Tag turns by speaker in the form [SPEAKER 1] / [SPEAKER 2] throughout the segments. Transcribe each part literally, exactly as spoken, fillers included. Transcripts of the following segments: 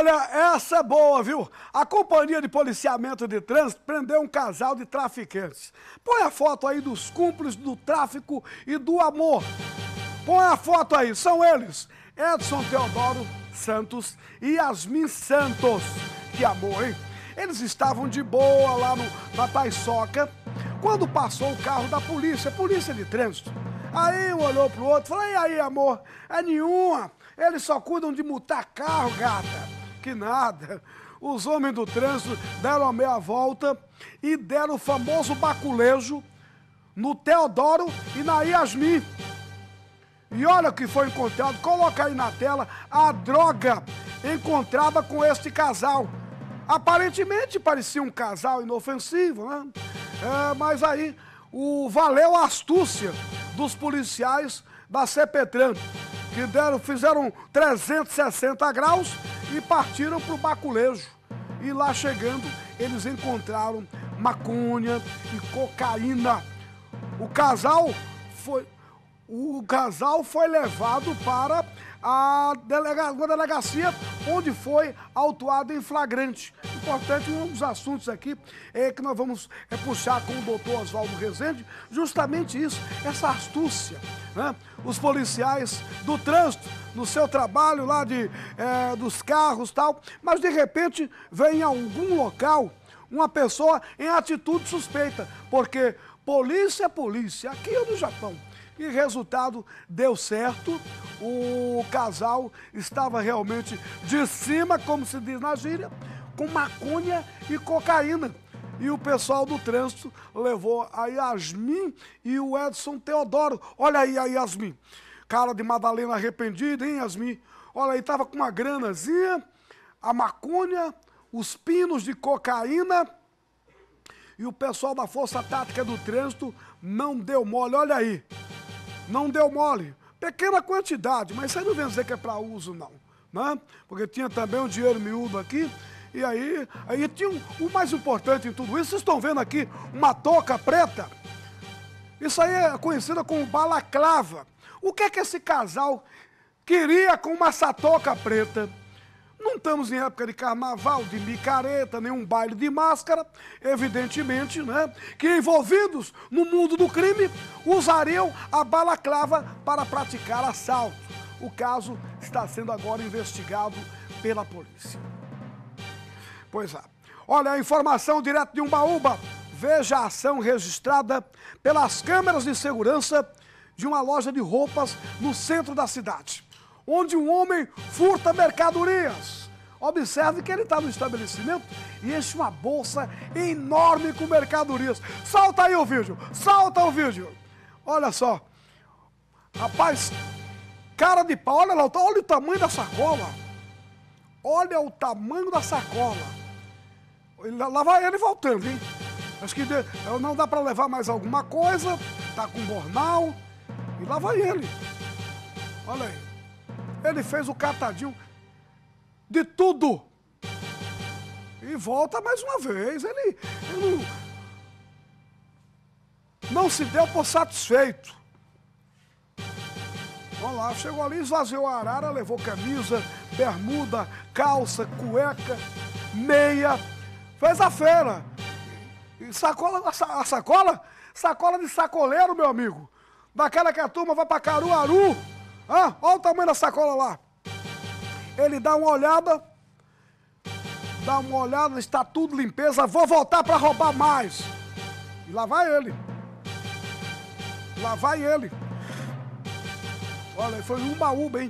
[SPEAKER 1] Olha, essa é boa, viu? A Companhia de Policiamento de Trânsito prendeu um casal de traficantes. Põe a foto aí dos cúmplices do tráfico e do amor. Põe a foto aí, são eles, Edson Teodoro Santos e Yasmin Santos. Que amor, hein? Eles estavam de boa lá no, na Taiçoca, quando passou o carro da polícia, polícia de trânsito. Aí um olhou pro outro e falou: e aí, amor? É nenhuma, eles só cuidam de multar carro, gata. Que nada. Os homens do trânsito deram a meia volta e deram o famoso baculejo no Teodoro e na Yasmin. E olha o que foi encontrado, coloca aí na tela a droga encontrada com este casal. Aparentemente parecia um casal inofensivo, né? É, mas aí o, valeu a astúcia dos policiais da CEPETRAN, que deram, fizeram trezentos e sessenta graus e partiram para o baculejo. E lá chegando, eles encontraram maconha e cocaína. O casal foi, o casal foi levado para a delega, uma delegacia onde foi autuado em flagrante. Importante, um dos assuntos aqui é que nós vamos é, puxar com o doutor Oswaldo Rezende, justamente isso, essa astúcia, né? Os policiais do trânsito, no seu trabalho lá de, é, dos carros e tal, mas de repente vem em algum local uma pessoa em atitude suspeita, porque polícia é polícia, aqui é no Japão. E resultado, deu certo, o casal estava realmente de cima, como se diz na gíria, com maconha e cocaína. E o pessoal do trânsito levou a Yasmin e o Edson Teodoro. Olha aí a Yasmin, cara de Madalena arrependida, hein, Yasmin? Olha aí, tava com uma granazinha, a maconha, os pinos de cocaína. E o pessoal da Força Tática do Trânsito não deu mole, olha aí. Não deu mole. Pequena quantidade, mas isso aí não vem dizer que é para uso, não, né? Porque tinha também um dinheiro miúdo aqui. E aí, aí tinha um, o mais importante em tudo isso, vocês estão vendo aqui uma touca preta? Isso aí é conhecida como balaclava. O que é que esse casal queria com uma touca preta? Não estamos em época de carnaval, de micareta, nenhum baile de máscara, evidentemente, né? Que envolvidos no mundo do crime usariam a balaclava para praticar assalto. O caso está sendo agora investigado pela polícia. Pois é. Olha a informação direto de Umbaúba. Veja a ação registrada pelas câmeras de segurança de uma loja de roupas no centro da cidade, onde um homem furta mercadorias. Observe que ele está no estabelecimento e enche uma bolsa enorme com mercadorias. Solta aí o vídeo, solta o vídeo. Olha só. Rapaz, cara de pau, olha lá, olha o tamanho da sacola. Olha o tamanho da sacola. Lá vai ele voltando, hein? Acho que não dá para levar mais alguma coisa. Tá com bornal. E lá vai ele. Olha aí. Ele fez o catadinho de tudo. E volta mais uma vez. Ele, ele não, não se deu por satisfeito. Olha lá, chegou ali, esvaziou a arara, levou camisa, bermuda, calça, cueca, meia. Fez a feira. E sacola, a sacola? Sacola de sacoleiro, meu amigo. Daquela que a turma vai pra Caruaru. Ah, olha o tamanho da sacola lá. Ele dá uma olhada. Dá uma olhada, está tudo limpeza. Vou voltar pra roubar mais. E lá vai ele. Lá vai ele. Olha, foi um Umbaúba, hein?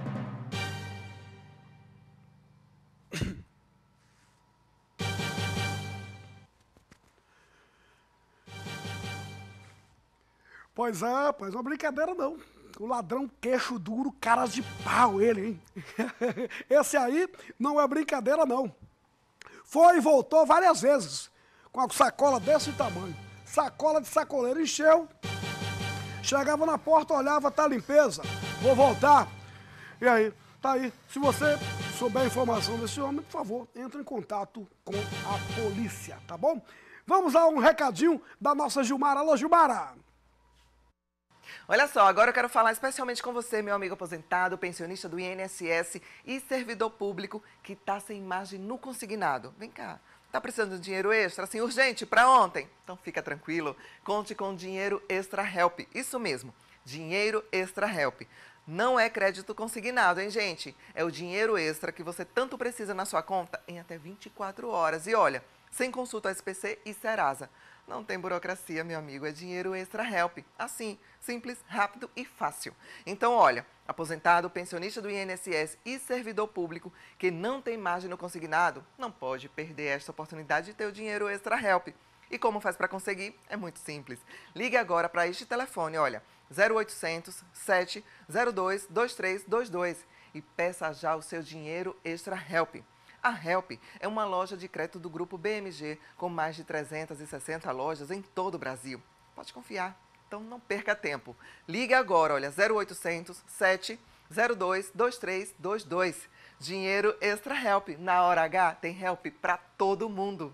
[SPEAKER 1] Pois é, pois não é brincadeira não. O ladrão queixo duro, caras de pau ele, hein? Esse aí não é brincadeira não. Foi e voltou várias vezes, com a sacola desse tamanho. Sacola de sacoleiro, encheu. Chegava na porta, olhava, tá limpeza, vou voltar. E aí, tá aí. Se você souber a informação desse homem, por favor, entre em contato com a polícia, tá bom? Vamos a um recadinho da nossa Gilmara. Alô, Gilmara!
[SPEAKER 2] Olha só, agora eu quero falar especialmente com você, meu amigo aposentado, pensionista do I N S S e servidor público que está sem margem no consignado. Vem cá, tá precisando de dinheiro extra, assim, urgente, para ontem? Então fica tranquilo, conte com o Dinheiro Extra Help, isso mesmo, Dinheiro Extra Help. Não é crédito consignado, hein, gente? É o dinheiro extra que você tanto precisa na sua conta em até vinte e quatro horas. E olha, sem consulta S P C e Serasa. Não tem burocracia, meu amigo, é Dinheiro Extra Help. Assim, simples, rápido e fácil. Então, olha, aposentado, pensionista do I N S S e servidor público que não tem margem no consignado, não pode perder esta oportunidade de ter o Dinheiro Extra Help. E como faz para conseguir? É muito simples. Ligue agora para este telefone, olha, zero oitocentos, sete zero dois, dois três dois dois e peça já o seu Dinheiro Extra Help. A Help é uma loja de crédito do Grupo B M G com mais de trezentas e sessenta lojas em todo o Brasil. Pode confiar, então não perca tempo. Ligue agora, olha, zero oitocentos, sete zero dois, dois três dois dois. Dinheiro Extra Help. Na hora H tem Help para todo mundo.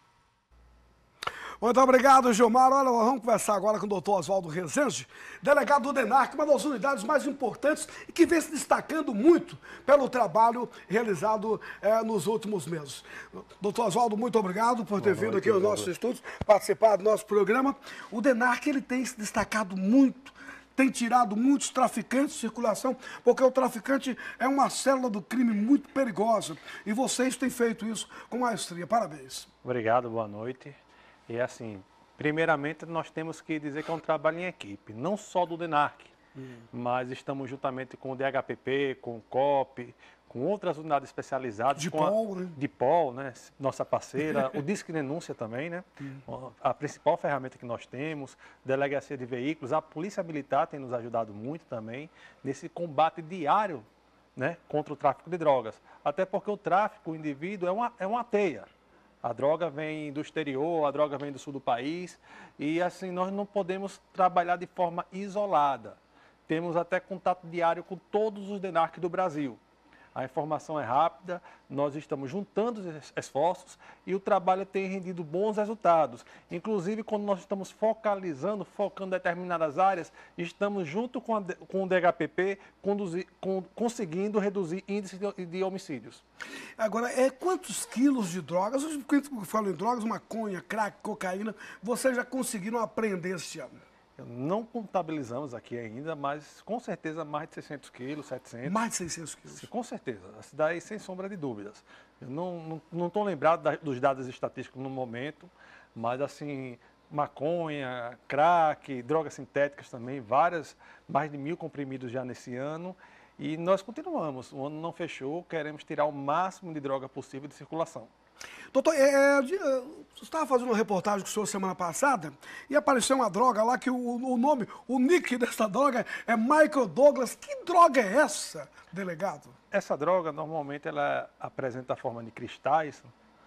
[SPEAKER 1] Muito obrigado, Gilmar. Olha, nós vamos conversar agora com o doutor Oswaldo Rezende, delegado do DENARC, uma das unidades mais importantes e que vem se destacando muito pelo trabalho realizado é, nos últimos meses. Doutor Oswaldo, muito obrigado por ter Boa vindo noite, aqui aos nossos estudos, participar do nosso programa. O DENARC, ele tem se destacado muito, tem tirado muitos traficantes de circulação, porque o traficante é uma célula do crime muito perigosa e vocês têm feito isso com maestria. Parabéns.
[SPEAKER 3] Obrigado, boa noite. E assim, primeiramente nós temos que dizer que é um trabalho em equipe, não só do DENARC, hum. mas estamos juntamente com o D H P P, com o C O P, com outras unidades especializadas.
[SPEAKER 1] De
[SPEAKER 3] com
[SPEAKER 1] Pol,
[SPEAKER 3] a,
[SPEAKER 1] né?
[SPEAKER 3] De Pol, né? Nossa parceira, o Disque Denúncia também, né? Hum. A principal ferramenta que nós temos, Delegacia de Veículos, a Polícia Militar tem nos ajudado muito também nesse combate diário, né, contra o tráfico de drogas. Até porque o tráfico, o indivíduo, é uma, é uma teia. A droga vem do exterior, a droga vem do sul do país e assim nós não podemos trabalhar de forma isolada. Temos até contato diário com todos os DENARC do Brasil. A informação é rápida, nós estamos juntando os esforços e o trabalho tem rendido bons resultados. Inclusive, quando nós estamos focalizando, focando em determinadas áreas, estamos junto com, a, com o D H P P conduzir, com, conseguindo reduzir índice de, de homicídios.
[SPEAKER 1] Agora, é, quantos quilos de drogas, quando eu falo em drogas, maconha, crack, cocaína, vocês já conseguiram apreender esse ano?
[SPEAKER 3] Não contabilizamos aqui ainda, mas com certeza mais de seiscentos quilos, setecentos.
[SPEAKER 1] Mais de seiscentos quilos?
[SPEAKER 3] Sim, com certeza. Isso daí sem sombra de dúvidas. Eu não não estou lembrado da, dos dados estatísticos no momento, mas assim, maconha, crack, drogas sintéticas também, várias, mais de mil comprimidos já nesse ano. E nós continuamos, o ano não fechou, queremos tirar o máximo de droga possível de circulação.
[SPEAKER 1] Doutor, é, é, você estava fazendo uma reportagem com o senhor semana passada e apareceu uma droga lá que o, o nome, o nick dessa droga é Michael Douglas. Que droga é essa, delegado?
[SPEAKER 3] Essa droga, normalmente, ela apresenta a forma de cristais,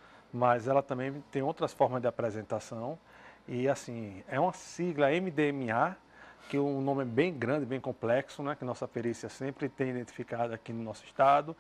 [SPEAKER 3] mas ela também tem outras formas de apresentação. E, assim, é uma sigla M D M A, que o nome é bem grande, bem complexo, né, que nossa perícia sempre tem identificado aqui no nosso estado.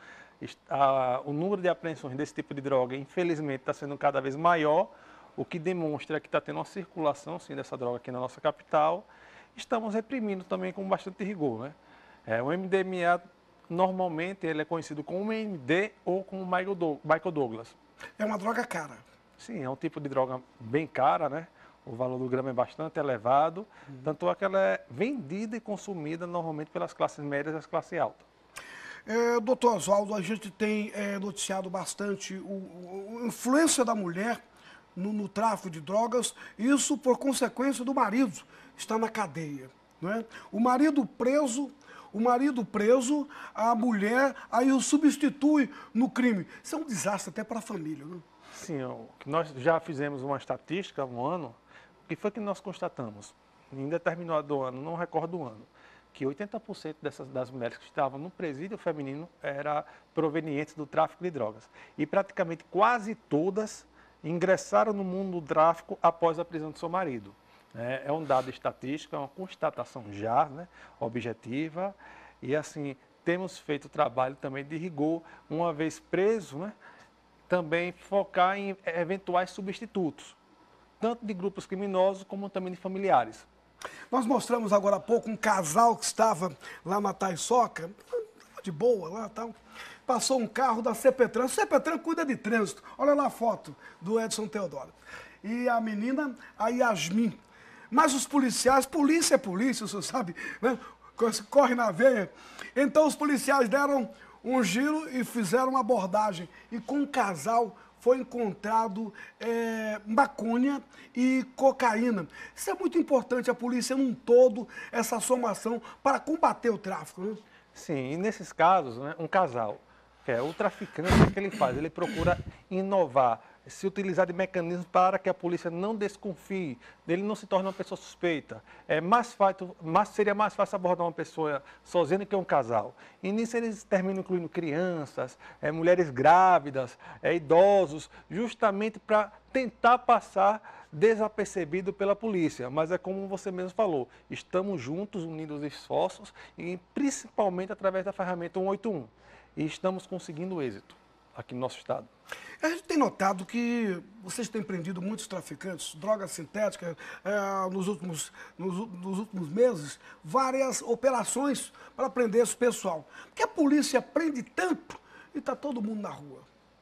[SPEAKER 3] A, o número de apreensões desse tipo de droga, infelizmente, está sendo cada vez maior, o que demonstra que está tendo uma circulação, sim, dessa droga aqui na nossa capital. Estamos reprimindo também com bastante rigor, né? É, o M D M A, normalmente, ele é conhecido como M M D ou como Michael Douglas.
[SPEAKER 1] É uma droga cara.
[SPEAKER 3] Sim, é um tipo de droga bem cara, né? O valor do grama é bastante elevado, uhum. Tanto é que ela é vendida e consumida normalmente pelas classes médias e as classes altas.
[SPEAKER 1] É, doutor Oswaldo, a gente tem é, noticiado bastante o, o, a influência da mulher no, no tráfico de drogas, isso por consequência do marido estar na cadeia, não é? O marido preso, o marido preso, a mulher aí o substitui no crime. Isso é um desastre até para a família, não?
[SPEAKER 3] Sim, nós já fizemos uma estatística há um ano. O que foi que nós constatamos? Em determinado ano, não recordo o ano, que oitenta por cento dessas, das mulheres que estavam no presídio feminino eram provenientes do tráfico de drogas. E praticamente quase todas ingressaram no mundo do tráfico após a prisão do seu marido. É, é um dado estatístico, é uma constatação já, né, objetiva. E assim, temos feito trabalho também de rigor, uma vez preso, né, também focar em eventuais substitutos, tanto de grupos criminosos como também de familiares.
[SPEAKER 1] Nós mostramos agora há pouco um casal que estava lá na Taiçoca, de boa lá e tal. Passou um carro da CEPETRAN. CEPETRAN cuida de trânsito. Olha lá a foto do Edson Teodoro. E a menina, a Yasmin. Mas os policiais, polícia é polícia, você sabe, né? Corre na veia. Então os policiais deram um giro e fizeram uma abordagem. E com o casal foi encontrado é, maconha e cocaína. Isso é muito importante, a polícia num todo, essa somação para combater o tráfico, né?
[SPEAKER 3] Sim, e nesses casos, né, um casal, que é o traficante, o que ele faz? Ele procura inovar, se utilizar de mecanismos para que a polícia não desconfie, ele não se torne uma pessoa suspeita. É mais fácil, mais, seria mais fácil abordar uma pessoa sozinha do que um casal. E nisso eles terminam incluindo crianças, é, mulheres grávidas, é, idosos, justamente para tentar passar desapercebido pela polícia. Mas é como você mesmo falou, estamos juntos, unindo os esforços, e principalmente através da ferramenta cento e oitenta e um. E estamos conseguindo êxito aqui no nosso estado.
[SPEAKER 1] A gente tem notado que vocês têm prendido muitos traficantes, drogas sintéticas, é, nos, últimos, nos, nos últimos meses, várias operações para prender esse pessoal. Porque a polícia prende tanto e está todo mundo na rua.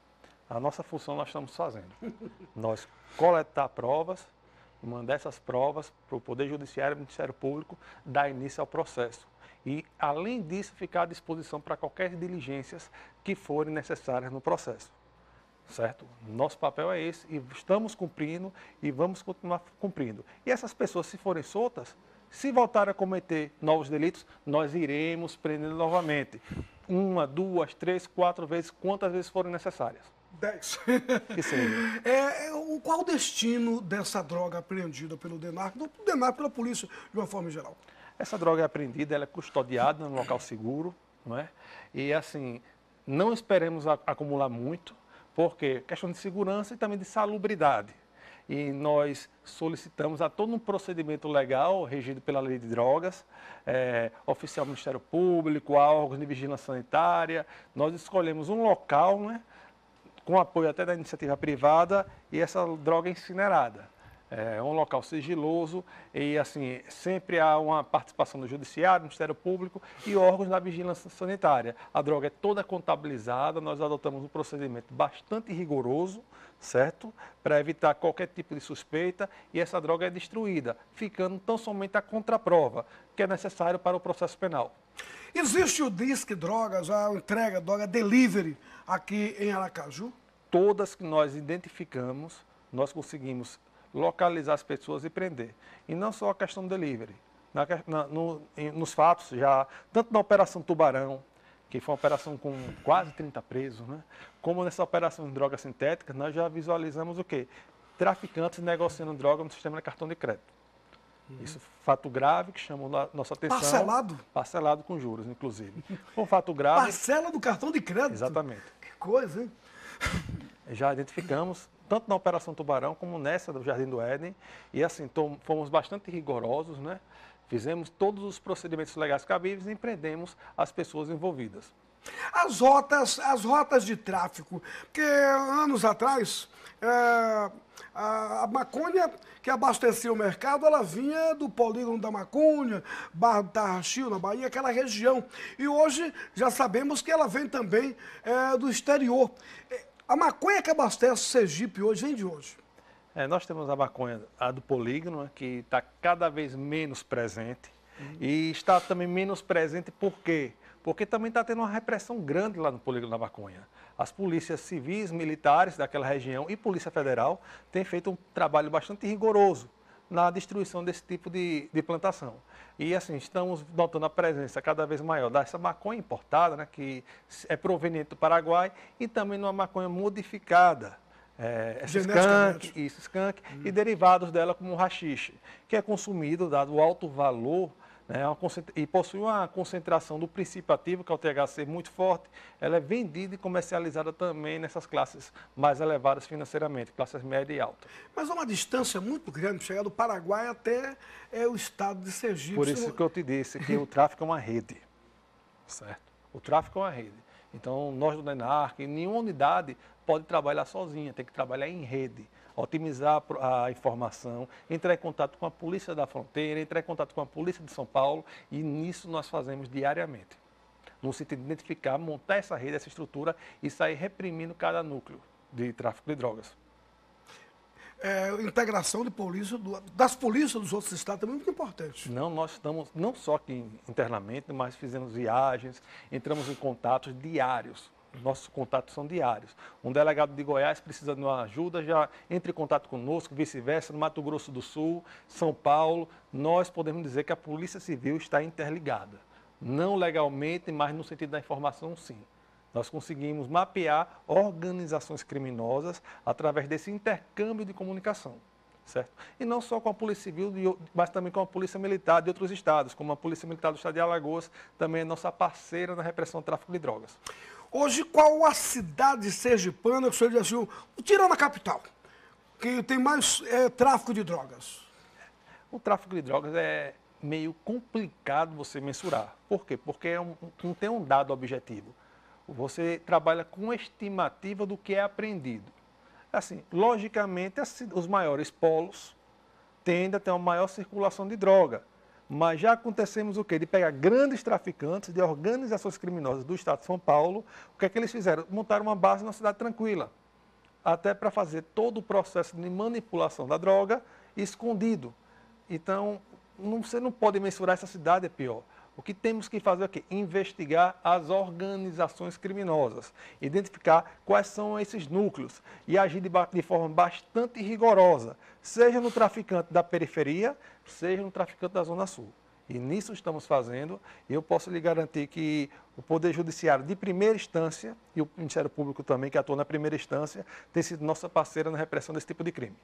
[SPEAKER 3] A nossa função nós estamos fazendo. Nós coletar provas, mandar essas provas para o Poder Judiciário e Ministério Público, dar início ao processo. E, além disso, ficar à disposição para qualquer diligências que forem necessárias no processo. Certo? Nosso papel é esse e estamos cumprindo e vamos continuar cumprindo. E essas pessoas, se forem soltas, se voltarem a cometer novos delitos, nós iremos prendendo novamente. Uma, duas, três, quatro vezes, quantas vezes forem necessárias.
[SPEAKER 1] Dez.
[SPEAKER 3] Que seja.
[SPEAKER 1] É, o, qual o destino dessa droga apreendida pelo DENARC, do DENARC pela polícia de uma forma geral?
[SPEAKER 3] Essa droga é apreendida, ela é custodiada num local seguro, não é? E assim, não esperemos a, acumular muito, porque questão de segurança e também de salubridade. E nós solicitamos a todo um procedimento legal regido pela Lei de Drogas, é, oficial do Ministério Público, a órgãos de vigilância sanitária. Nós escolhemos um local, né, com apoio até da iniciativa privada, e essa droga é incinerada. É um local sigiloso e, assim, sempre há uma participação do Judiciário, do Ministério Público e órgãos da vigilância sanitária. A droga é toda contabilizada, nós adotamos um procedimento bastante rigoroso, certo? Para evitar qualquer tipo de suspeita, e essa droga é destruída, ficando tão somente a contraprova, que é necessário para o processo penal.
[SPEAKER 1] Existe o Disque Drogas, a entrega, droga delivery aqui em Aracaju?
[SPEAKER 3] Todas que nós identificamos, nós conseguimos localizar as pessoas e prender. E não só a questão do delivery. Na, na, no, em, nos fatos, já, tanto na Operação Tubarão, que foi uma operação com quase trinta presos, né? Como nessa operação de drogas sintéticas, nós já visualizamos o quê? Traficantes negociando droga no sistema de cartão de crédito. Uhum. Isso, fato grave, que chamou a nossa atenção.
[SPEAKER 1] Parcelado?
[SPEAKER 3] Parcelado com juros, inclusive. Um fato grave...
[SPEAKER 1] Parcela do cartão de crédito?
[SPEAKER 3] Exatamente.
[SPEAKER 1] Que coisa, hein?
[SPEAKER 3] Já identificamos, tanto na Operação Tubarão como nessa do Jardim do Éden, e assim, tom, fomos bastante rigorosos, né? Fizemos todos os procedimentos legais cabíveis e prendemos as pessoas envolvidas.
[SPEAKER 1] As rotas, as rotas de tráfico, porque anos atrás, é, a, a maconha que abastecia o mercado, ela vinha do polígono da Maconha, Barra do Tarraxil, na Bahia, aquela região. E hoje já sabemos que ela vem também é, do exterior. A maconha que abastece o Sergipe hoje, vem de hoje?
[SPEAKER 3] É, nós temos a maconha, a do polígono, que está cada vez menos presente. Uhum. E está também menos presente por quê? Porque também está tendo uma repressão grande lá no polígono da maconha. As polícias civis, militares daquela região e Polícia Federal têm feito um trabalho bastante rigoroso na destruição desse tipo de, de plantação. E assim, estamos notando a presença cada vez maior dessa maconha importada, né, que é proveniente do Paraguai, e também numa maconha modificada, é, essa skunk, isso, skunk hum. e derivados dela como o haxixe, que é consumido, dado o alto valor, né, e possui uma concentração do princípio ativo, que é o T H C, muito forte. Ela é vendida e comercializada também nessas classes mais elevadas financeiramente, classes média e alta.
[SPEAKER 1] Mas é uma distância muito grande, chegar do Paraguai até é, o estado de Sergipe.
[SPEAKER 3] Por isso que eu te disse que o tráfico é uma rede, certo? O tráfico é uma rede. Então, nós do DENARC, nenhuma unidade pode trabalhar sozinha, tem que trabalhar em rede, otimizar a informação, entrar em contato com a Polícia da Fronteira, entrar em contato com a Polícia de São Paulo, e nisso nós fazemos diariamente. No sentido de identificar, montar essa rede, essa estrutura e sair reprimindo cada núcleo de tráfico de drogas.
[SPEAKER 1] É, integração de polícia, do, das polícias dos outros estados também é muito importante.
[SPEAKER 3] Não, nós estamos, não só aqui internamente, mas fizemos viagens, entramos em contatos diários. Nossos contatos são diários. Um delegado de Goiás precisa de uma ajuda, já entre em contato conosco, vice-versa, no Mato Grosso do Sul, São Paulo. Nós podemos dizer que a Polícia Civil está interligada. Não legalmente, mas no sentido da informação, sim. Nós conseguimos mapear organizações criminosas através desse intercâmbio de comunicação, certo? E não só com a Polícia Civil, mas também com a Polícia Militar de outros estados, como a Polícia Militar do Estado de Alagoas, também é nossa parceira na repressão do tráfico de drogas.
[SPEAKER 1] Hoje, qual a cidade sergipana que o senhor diz assim, tirando a capital, que tem mais é, tráfico de drogas?
[SPEAKER 3] O tráfico de drogas é meio complicado você mensurar. Por quê? Porque é um, não tem um dado objetivo. Você trabalha com estimativa do que é apreendido. Assim, logicamente, os maiores polos tendem a ter uma maior circulação de droga. Mas já acontecemos o quê? De pegar grandes traficantes de organizações criminosas do estado de São Paulo. O que é que eles fizeram? Montaram uma base na cidade tranquila. Até para fazer todo o processo de manipulação da droga escondido. Então, não, você não pode mensurar essa cidade, é pior. O que temos que fazer é o quê? Investigar as organizações criminosas, identificar quais são esses núcleos e agir de, de forma bastante rigorosa, seja no traficante da periferia, seja no traficante da Zona Sul. E nisso estamos fazendo, e eu posso lhe garantir que o Poder Judiciário de primeira instância e o Ministério Público também, que atua na primeira instância, tem sido nossa parceira na repressão desse tipo de crime.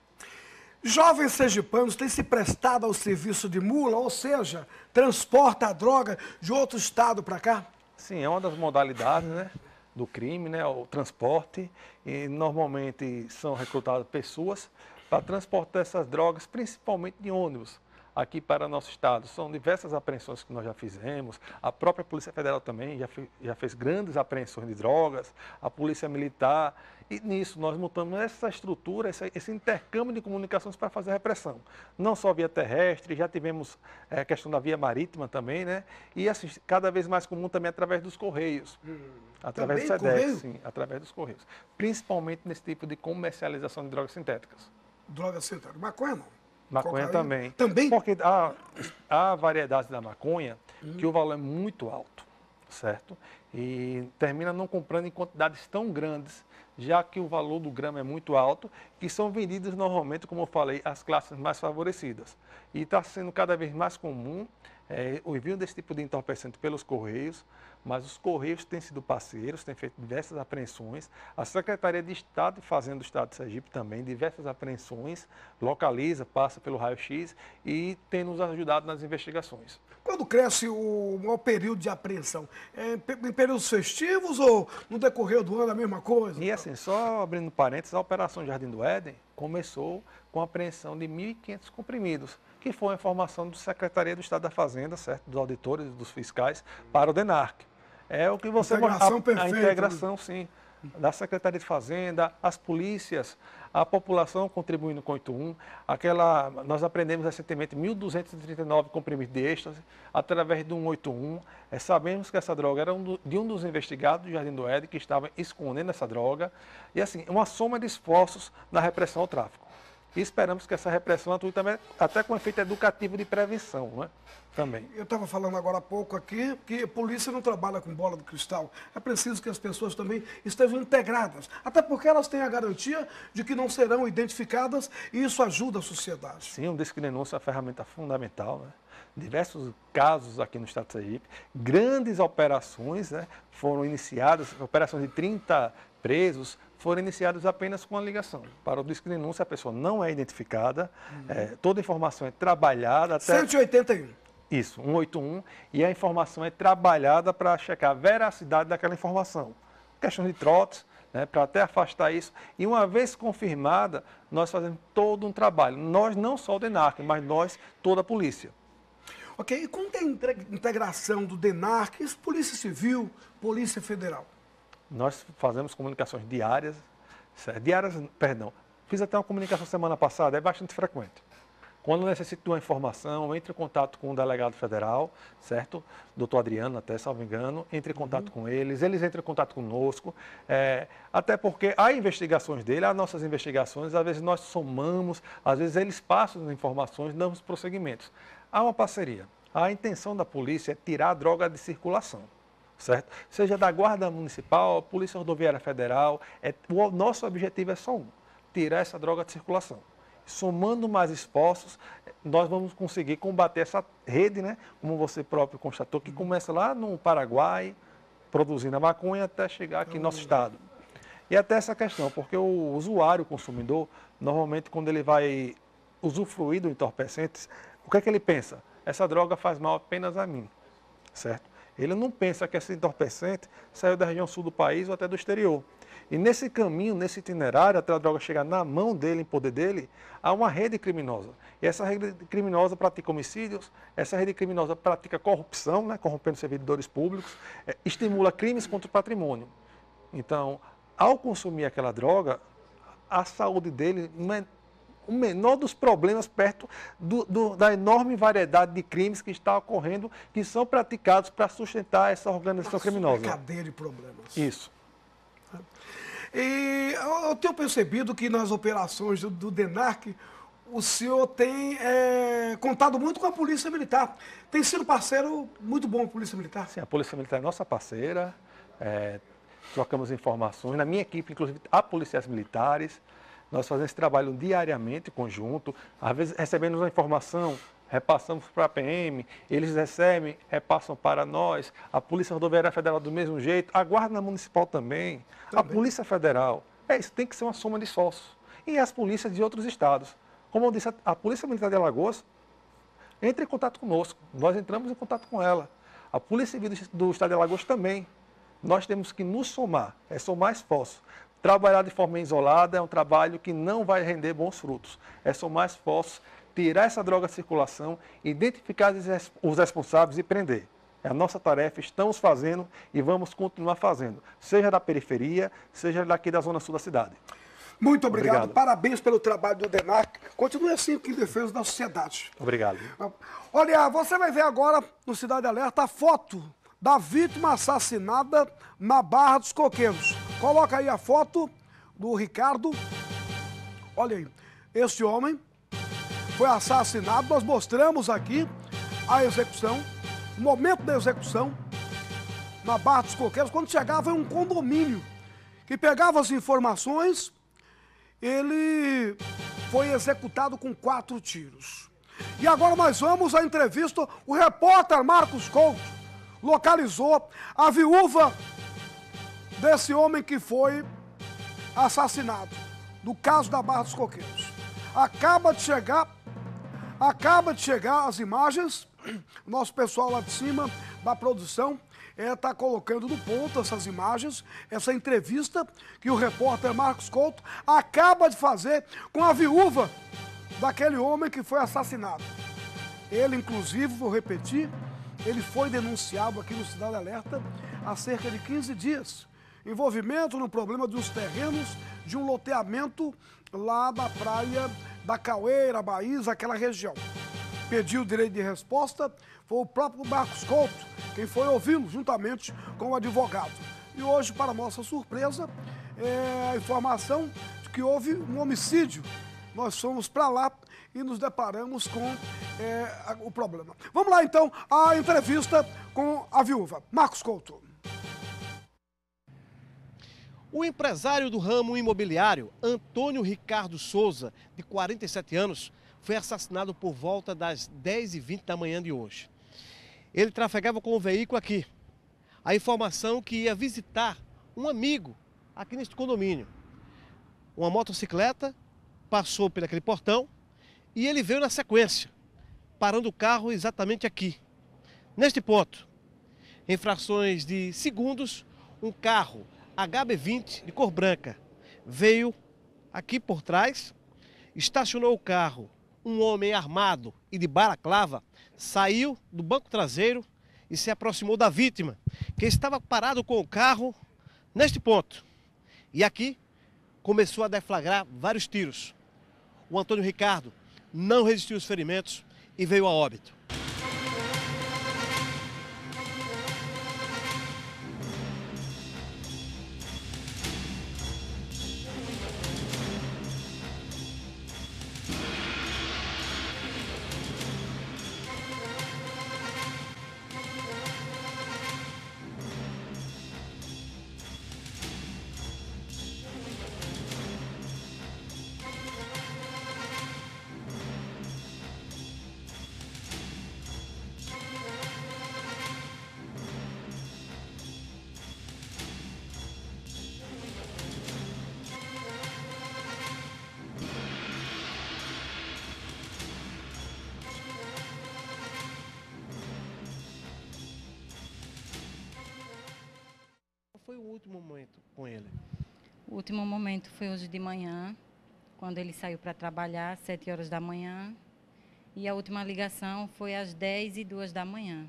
[SPEAKER 1] Jovens sergipanos têm se prestado ao serviço de mula, ou seja, transporta a droga de outro estado para cá?
[SPEAKER 3] Sim, é uma das modalidades, né, do crime, né, o transporte. E normalmente são recrutadas pessoas para transportar essas drogas, principalmente de ônibus, aqui para nosso estado. São diversas apreensões que nós já fizemos, a própria Polícia Federal também já, fe, já fez grandes apreensões de drogas, a Polícia Militar, e nisso nós montamos essa estrutura, esse, esse intercâmbio de comunicações para fazer a repressão. Não só via terrestre, já tivemos a é, questão da via marítima também, né? E assim, cada vez mais comum também através dos Correios. Hum, através do SEDEX, sim, através dos Correios. Principalmente nesse tipo de comercialização de drogas sintéticas.
[SPEAKER 1] Drogas sintéticas. Maconha não?
[SPEAKER 3] Maconha também.
[SPEAKER 1] Também?
[SPEAKER 3] Porque há, há variedades da maconha hum. que o valor é muito alto, certo? E termina não comprando em quantidades tão grandes, já que o valor do grama é muito alto, que são vendidos normalmente, como eu falei, às classes mais favorecidas. E está sendo cada vez mais comum é, o envio desse tipo de entorpecente pelos Correios, mas os Correios têm sido parceiros, têm feito diversas apreensões. A Secretaria de Estado e Fazenda do Estado de Sergipe também, diversas apreensões, localiza, passa pelo raio-x e tem nos ajudado nas investigações.
[SPEAKER 1] Quando cresce o, o período de apreensão? É em períodos festivos ou no decorrer do ano a mesma coisa?
[SPEAKER 3] E assim, só abrindo parênteses, a Operação Jardim do Éden começou com a apreensão de mil e quinhentos comprimidos, que foi a informação da Secretaria do Estado da Fazenda, certo? Dos auditores, dos fiscais, para o DENARC. É o que você...
[SPEAKER 1] Integração
[SPEAKER 3] a,
[SPEAKER 1] perfeita.
[SPEAKER 3] A integração, sim, da Secretaria de Fazenda, as polícias, a população contribuindo com o oito um. Aquela, nós aprendemos recentemente mil duzentos e trinta e nove comprimidos de êxtase através do cento e oitenta e um. É, sabemos que essa droga era um do, de um dos investigados do Jardim do Éden que estava escondendo essa droga. E assim, uma soma de esforços na repressão ao tráfico. E esperamos que essa repressão atue também até com efeito educativo de prevenção, né? Também.
[SPEAKER 1] Eu estava falando agora há pouco aqui que a polícia não trabalha com bola de cristal. É preciso que as pessoas também estejam integradas, até porque elas têm a garantia de que não serão identificadas e isso ajuda a sociedade.
[SPEAKER 3] Sim, o disque denúncia é uma ferramenta fundamental, né? Diversos casos aqui no estado de Sergipe, grandes operações, né, foram iniciadas, operações de trinta presos, foram iniciadas apenas com a ligação. Para o disque denúncia, a pessoa não é identificada, uhum. é, toda a informação é trabalhada até...
[SPEAKER 1] cento e oitenta e um.
[SPEAKER 3] Isso, cento e oitenta e um, e a informação é trabalhada para checar a veracidade daquela informação. Questão de trotes, né, para até afastar isso. E uma vez confirmada, nós fazemos todo um trabalho. Nós, não só o DENARC, mas nós, toda a polícia.
[SPEAKER 1] Ok, e como tem a integração do DENARC, Polícia Civil, Polícia Federal?
[SPEAKER 3] Nós fazemos comunicações diárias, diárias, perdão, fiz até uma comunicação semana passada, é bastante frequente. Quando necessito de uma informação, entre em contato com o delegado federal, certo? Doutor Adriano, até, salvo engano, entre em contato uhum. com eles, eles entram em contato conosco, é, até porque há investigações dele, há nossas investigações, às vezes nós somamos, às vezes eles passam as informações, damos prosseguimentos. Há uma parceria. A intenção da polícia é tirar a droga de circulação, certo? Seja da Guarda Municipal, Polícia Rodoviária Federal, é, o nosso objetivo é só um, tirar essa droga de circulação. Somando mais esforços, nós vamos conseguir combater essa rede, né? Como você próprio constatou, que começa lá no Paraguai, produzindo a maconha, até chegar aqui no nosso estado. E até essa questão, porque o usuário, o consumidor, normalmente quando ele vai usufruir do entorpecente, o que é que ele pensa? Essa droga faz mal apenas a mim, certo? Ele não pensa que esse entorpecente saiu da região sul do país ou até do exterior. E nesse caminho, nesse itinerário, até a droga chegar na mão dele, em poder dele, há uma rede criminosa. E essa rede criminosa pratica homicídios, essa rede criminosa pratica corrupção, né, corrompendo servidores públicos, é, estimula crimes contra o patrimônio. Então, ao consumir aquela droga, a saúde dele não é o menor dos problemas perto do, do, da enorme variedade de crimes que está ocorrendo, que são praticados para sustentar essa organização Nossa, criminosa.
[SPEAKER 1] Uma cadeia de problemas.
[SPEAKER 3] Isso.
[SPEAKER 1] E eu tenho percebido que nas operações do, do DENARC, o senhor tem é, contado muito com a Polícia Militar. Tem sido parceiro muito bom com a Polícia Militar?
[SPEAKER 3] Sim, a Polícia Militar é nossa parceira, é, trocamos informações. Na minha equipe, inclusive, há policiais militares. Nós fazemos esse trabalho diariamente, conjunto. Às vezes recebemos uma informação, repassamos para a P M, eles recebem, repassam para nós, a Polícia Rodoviária Federal do mesmo jeito, a Guarda Municipal também, também. A Polícia Federal. É isso, tem que ser uma soma de esforços. E as polícias de outros estados. Como eu disse, a Polícia Militar de Alagoas entra em contato conosco, nós entramos em contato com ela. A Polícia Civil do Estado de Alagoas também. Nós temos que nos somar, é somar esforços. Trabalhar de forma isolada é um trabalho que não vai render bons frutos. É somar esforços, tirar essa droga de circulação, identificar os responsáveis e prender. É a nossa tarefa, estamos fazendo e vamos continuar fazendo, seja da periferia, seja daqui da zona sul da cidade.
[SPEAKER 1] Muito obrigado, obrigado. Parabéns pelo trabalho do DENARC. Continue assim em defesa da sociedade.
[SPEAKER 3] Obrigado.
[SPEAKER 1] Olha, você vai ver agora no Cidade Alerta a foto da vítima assassinada na Barra dos Coqueiros. Coloca aí a foto do Ricardo. Olha aí, esse homem foi assassinado. Nós mostramos aqui a execução, o momento da execução na Barra dos Coqueiros. Quando chegava em um condomínio que pegava as informações, ele foi executado com quatro tiros. E agora nós vamos à entrevista. O repórter Marcos Couto localizou a viúva desse homem que foi assassinado, do caso da Barra dos Coqueiros. Acaba de chegar, acaba de chegar as imagens, nosso pessoal lá de cima da produção está é, colocando no ponto essas imagens, essa entrevista que o repórter Marcos Couto acaba de fazer com a viúva daquele homem que foi assassinado. Ele, inclusive, vou repetir, ele foi denunciado aqui no Cidade Alerta há cerca de quinze dias. Envolvimento no problema dos terrenos de um loteamento lá na praia da Caueira, Baísa, aquela região. Pediu direito de resposta, foi o próprio Marcos Couto quem foi ouvi-lo juntamente com o advogado. E hoje, para nossa surpresa, é a informação de que houve um homicídio. Nós fomos para lá e nos deparamos com é, o problema. Vamos lá, então, a entrevista com a viúva. Marcos Couto.
[SPEAKER 4] O empresário do ramo imobiliário, Antônio Ricardo Souza, de quarenta e sete anos, foi assassinado por volta das dez e vinte da manhã de hoje. Ele trafegava com o veículo aqui. A informação que ia visitar um amigo aqui neste condomínio. Uma motocicleta passou por aquele portão e ele veio na sequência, parando o carro exatamente aqui. Neste ponto, em frações de segundos, um carro H B vinte de cor branca veio aqui por trás, estacionou o carro. Um homem armado e de balaclava saiu do banco traseiro e se aproximou da vítima, que estava parado com o carro neste ponto. E aqui começou a deflagrar vários tiros. O Antônio Ricardo não resistiu aos ferimentos e veio a óbito. Foi o último momento com ele?
[SPEAKER 5] O último momento foi hoje de manhã, quando ele saiu para trabalhar, sete horas da manhã. E a última ligação foi às dez e duas da manhã.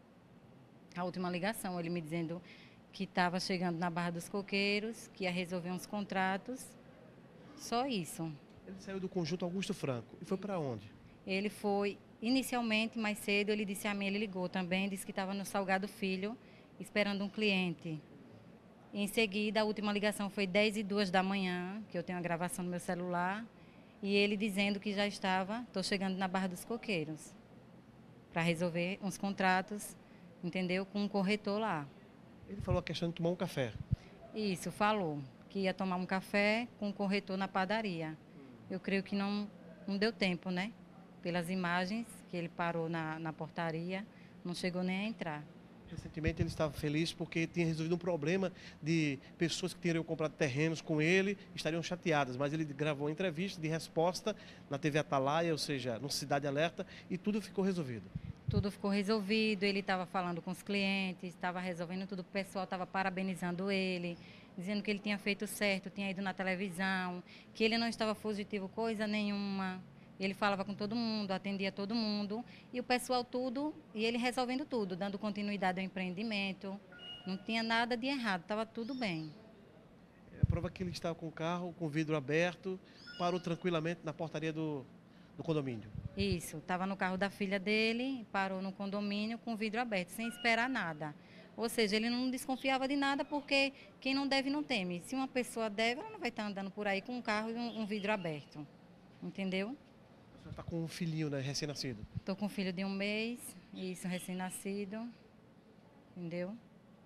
[SPEAKER 5] A última ligação, ele me dizendo que estava chegando na Barra dos Coqueiros, que ia resolver uns contratos. Só isso.
[SPEAKER 4] Ele saiu do Conjunto Augusto Franco. E foi para onde?
[SPEAKER 5] Ele foi, inicialmente, mais cedo, ele disse a mim, ele ligou também, disse que estava no Salgado Filho, esperando um cliente. Em seguida, a última ligação foi dez e duas da manhã, que eu tenho a gravação no meu celular, e ele dizendo que já estava, estou chegando na Barra dos Coqueiros, para resolver uns contratos, entendeu, com um corretor lá.
[SPEAKER 4] Ele falou a questão de tomar um café.
[SPEAKER 5] Isso, falou, que ia tomar um café com um corretor na padaria. Eu creio que não, não deu tempo, né? Pelas imagens que ele parou na, na portaria, não chegou nem a entrar.
[SPEAKER 4] Recentemente ele estava feliz porque tinha resolvido um problema de pessoas que teriam comprado terrenos com ele, estariam chateadas, mas ele gravou uma entrevista de resposta na T V Atalaia, ou seja, no Cidade Alerta, e tudo ficou resolvido.
[SPEAKER 5] Tudo ficou resolvido, ele estava falando com os clientes, estava resolvendo tudo, o pessoal estava parabenizando ele, dizendo que ele tinha feito certo, tinha ido na televisão, que ele não estava fugitivo coisa nenhuma. Ele falava com todo mundo, atendia todo mundo, e o pessoal tudo, e ele resolvendo tudo, dando continuidade ao empreendimento. Não tinha nada de errado, estava tudo bem.
[SPEAKER 4] É a prova que ele estava com o carro, com o vidro aberto, parou tranquilamente na portaria do, do condomínio.
[SPEAKER 5] Isso, estava no carro da filha dele, parou no condomínio com o vidro aberto, sem esperar nada. Ou seja, ele não desconfiava de nada, porque quem não deve não teme. Se uma pessoa deve, ela não vai estar andando por aí com um carro e um, um vidro aberto, entendeu?
[SPEAKER 4] Você está com um filhinho, né, recém-nascido?
[SPEAKER 5] Estou com um filho de um mês, isso, recém-nascido, entendeu?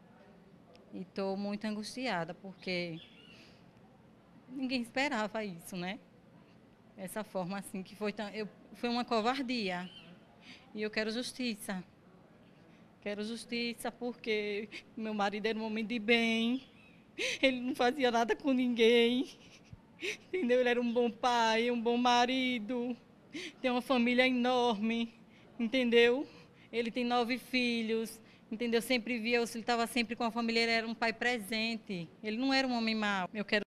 [SPEAKER 5] E estou muito angustiada, porque ninguém esperava isso, né? Essa forma assim, que foi, eu, foi uma covardia. E eu quero justiça. Quero justiça porque meu marido era um homem de bem, ele não fazia nada com ninguém, entendeu? Ele era um bom pai, um bom marido. Tem uma família enorme, entendeu? Ele tem nove filhos, entendeu? Sempre via, ele estava sempre com a família, ele era um pai presente. Ele não era um homem mau. Eu quero...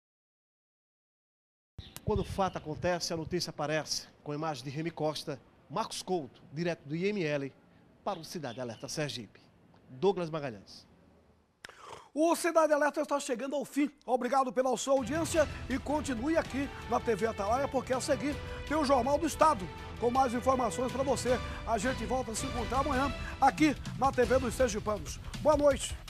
[SPEAKER 4] Quando o fato acontece, a notícia aparece com a imagem de Remy Costa, Marcos Couto, direto do I M L, para o Cidade Alerta Sergipe. Douglas Magalhães.
[SPEAKER 1] O Cidade Alerta está chegando ao fim. Obrigado pela sua audiência e continue aqui na T V Atalaia, porque a seguir tem o Jornal do Estado, com mais informações para você. A gente volta a se encontrar amanhã aqui na T V dos Sergipanos. Boa noite.